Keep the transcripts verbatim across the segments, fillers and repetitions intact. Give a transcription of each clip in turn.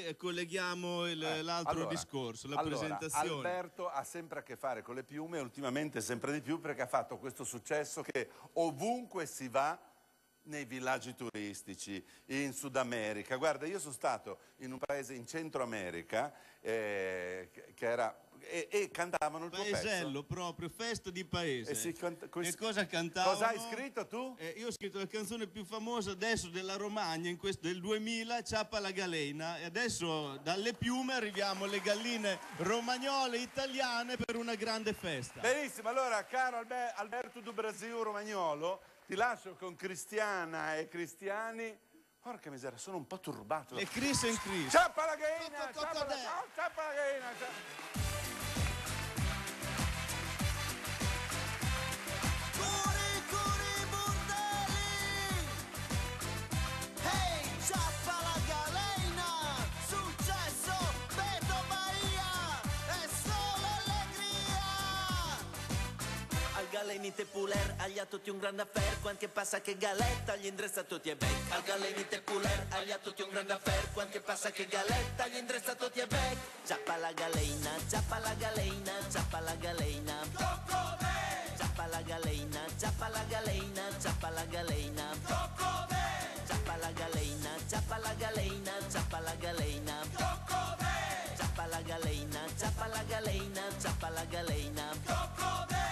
eh, colleghiamo il- Eh, l'altro allora, discorso, la allora, presentazione. Alberto ha sempre a che fare con le piume, ultimamente sempre di più, perché ha fatto questo successo che ovunque si va, nei villaggi turistici, in Sud America. Guarda, io sono stato in un paese in Centro America eh, che, che era... E, e cantavano il tuo Paesello pezzo. proprio, festa di paese. E, si canta- E cosa cantavano? Cosa hai scritto tu? Eh, io ho scritto la canzone più famosa adesso della Romagna, in questo, del duemila, Ciappa la Galena, e adesso dalle piume arriviamo alle galline romagnole italiane per una grande festa. Benissimo, allora caro Albe- Alberto do Brasil Romagnolo, ti lascio con Cristiana e Cristiani. Porca miseria, sono un po' turbato. Le Chris and Chris. Ciappa la Galena! Co- co- Ciappa la codè? oh, ciappa la Galena! ciappa- Curi, curi, bordelli! Hey, Ciappa la Galena! Successo, Beto Bahia! E solo allegria! Al galenite puler, agli a tutti un grande affair, quando che passa che galetta, gli indressa tutti e bec. Al galenite puler, agli a tutti un grande affair, quando che passa che galetta, gli indressa tutti e bec. Ciappa la galena, ciappa la galena, ciappa la galena. Ciappa la galena, ciappa la galena, ciappa la galena. Ciappa la galena, ciappa la galena, ciappa la galena. Ciappa la galena, ciappa la galena, ciappa la galena.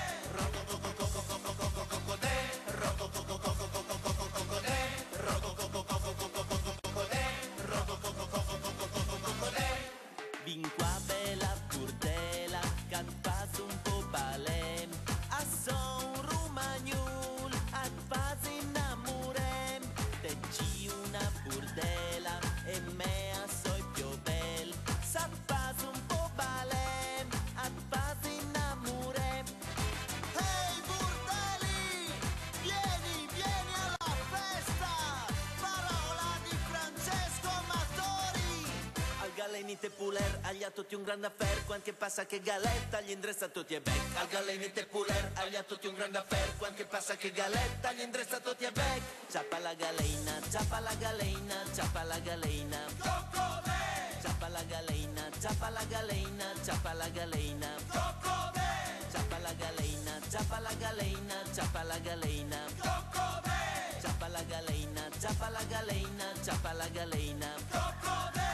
Vin qua bella burdela, che fas un po' balem. A son romagnol, et fas innamorem. Te ci una burdela, e mea soi più bel. Sa fas un po' balem, et fas innamorem. Hey, bordelli! Vieni, vieni alla festa! Parola di Francesco Amatori! Al galenite puler, agli a tutti un grande affair, quando che passa che galetta, gli indressa tutti e bec. Al galenite puler, agli a tutti un grande affair, quando che passa che galetta, gli indressa tutti e bec. Ciappa la galena, ciappa la galena, ciappa la galena. Ciappa la galena, ciappa la galena, ciappa la galena. Ciappa la galena, ciappa la galena, ciappa la galena. Ciappa la galena, ciappa la galena, ciappa la galena.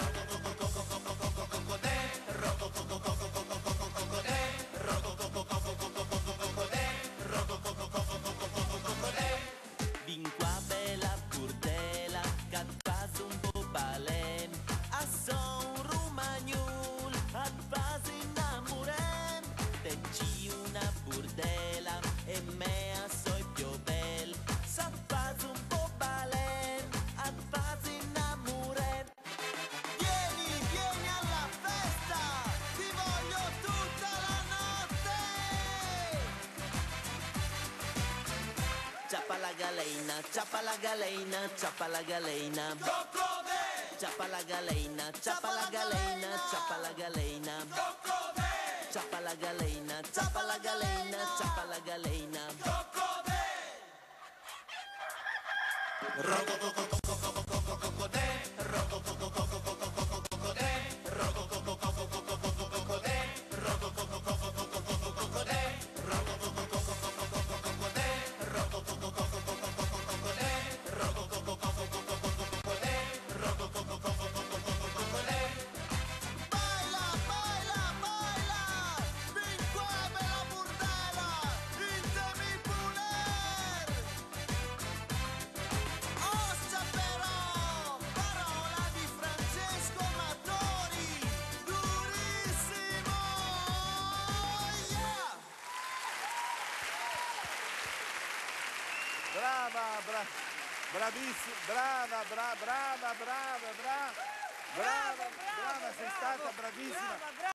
Vin qua bella burdela, che fas un po' balem. A son romagnol, et fas innamorem. Te ci una burdela, e mea soi più bel. Sa fas un po' balem, et fas innamorem. Vieni, vieni alla festa! Ti voglio tutta la notte! Ciappa la galena, ciappa la galena, ciappa la galena. Ciappa la galena, ciappa la galena, ciappa la galena. Ciappa la galena, ciappa la galena, ciappa la galena. Baila, baila, baila! Fin qua bella burdela! Ditemi puler! Ostia però! Parola di Francesco Amatori! Durissimo! Yeah! Brava, bra bravissima, brava, bra brava, brava, brava, brava, brava, sei stata bravissima.